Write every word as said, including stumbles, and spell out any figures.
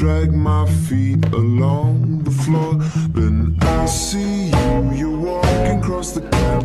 drag my feet along the floor. Then I see you, you're walking across the